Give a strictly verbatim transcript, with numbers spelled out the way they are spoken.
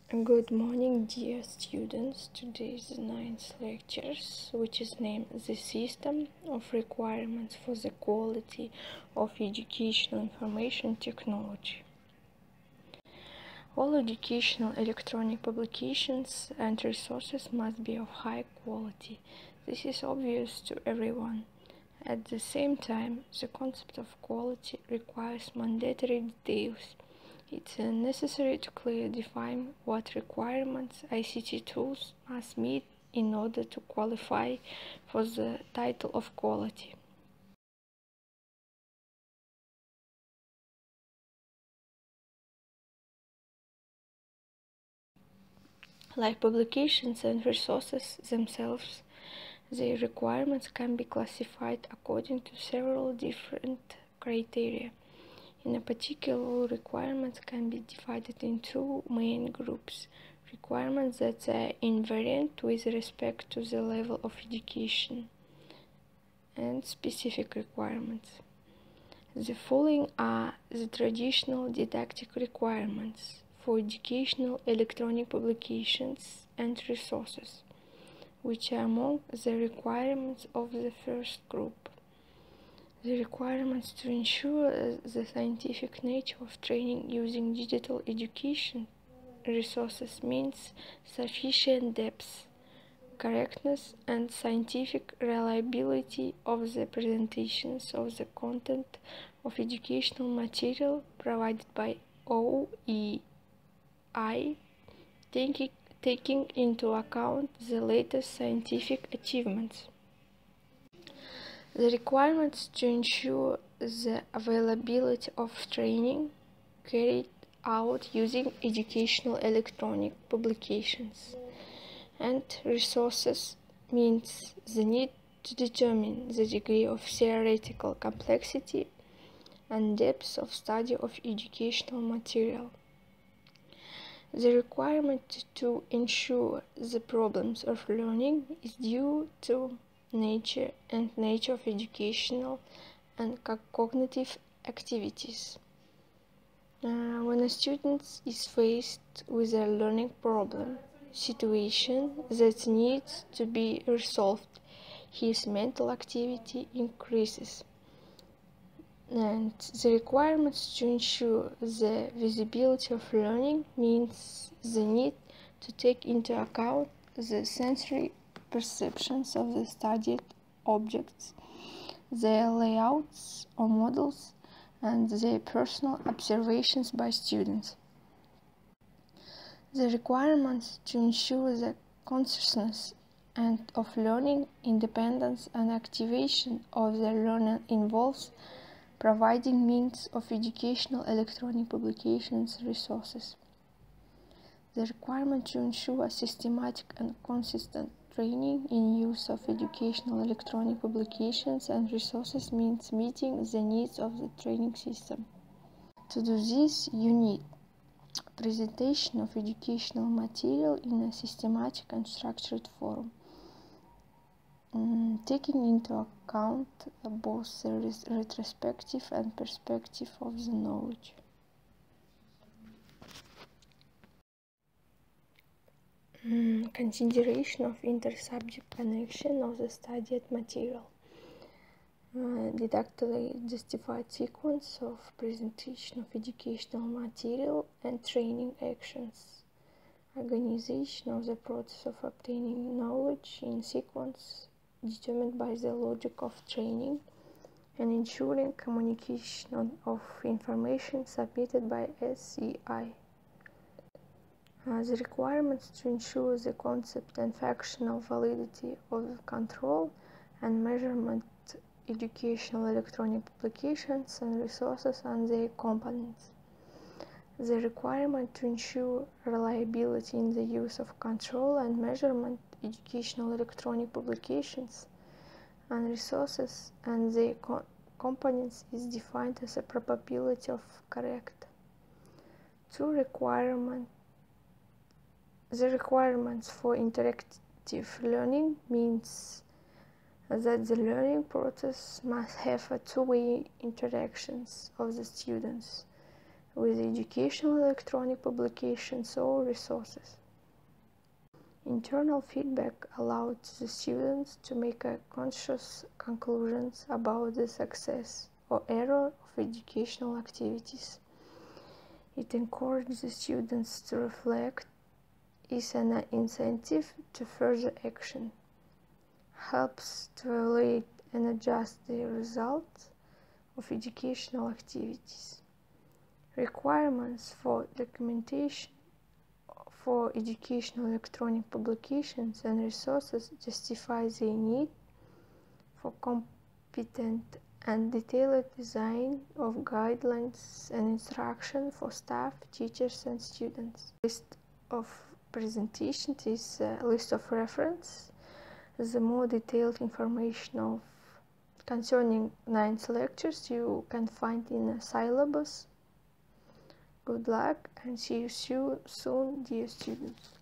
Good morning, dear students. Today is the ninth lecture, which is named The System of Requirements for the Quality of Educational Information Technology. All educational electronic publications and resources must be of high quality. This is obvious to everyone. At the same time, the concept of quality requires mandatory details. It's necessary to clearly define what requirements I C T tools must meet in order to qualify for the title of quality. Like publications and resources themselves, the requirements can be classified according to several different criteria. In a particular, requirements can be divided in two main groups: requirements that are invariant with respect to the level of education, and specific requirements. The following are the traditional didactic requirements for educational electronic publications and resources, which are among the requirements of the first group. The requirements to ensure the scientific nature of training using digital education resources means sufficient depth, correctness, and scientific reliability of the presentations of the content of educational material provided by O E I, taking, taking into account the latest scientific achievements. The requirements to ensure the availability of training carried out using educational electronic publications and resources means the need to determine the degree of theoretical complexity and depth of study of educational material. The requirement to ensure the problems of learning is due to nature and nature of educational and cognitive activities. Uh, when a student is faced with a learning problem situation that needs to be resolved, his mental activity increases, and the requirements to ensure the visibility of learning means the need to take into account the sensory perceptions of the studied objects, their layouts or models, and their personal observations by students. The requirements to ensure the consciousness and of learning independence and activation of the learner involves providing means of educational electronic publications resources. The requirement to ensure a systematic and consistent training in use of educational electronic publications and resources means meeting the needs of the training system. To do this, you need presentation of educational material in a systematic and structured form, um, taking into account uh, both the retrospective and perspective of the knowledge. Mm, consideration of inter-subject connection of the studied material. Uh, didactically justified sequence of presentation of educational material and training actions. Organization of the process of obtaining knowledge in sequence determined by the logic of training, and ensuring communication of information submitted by S E I. Uh, the requirements to ensure the concept and functional validity of control and measurement educational electronic publications and resources and their components. The requirement to ensure reliability in the use of control and measurement educational electronic publications and resources and their co components is defined as a probability of correct. Two requirement The requirements for interactive learning means that the learning process must have a two-way interactions of the students with educational electronic publications or resources. Internal feedback allowed the students to make a conscious conclusions about the success or error of educational activities. It encourages the students to reflect, is an incentive to further action, helps to evaluate and adjust the results of educational activities. Requirements for documentation for educational electronic publications and resources justify the need for competent and detailed design of guidelines and instruction for staff, teachers, and students. List of presentations is a list of reference. The more detailed information of concerning ninth lectures you can find in a syllabus. Good luck and see you soon, dear students.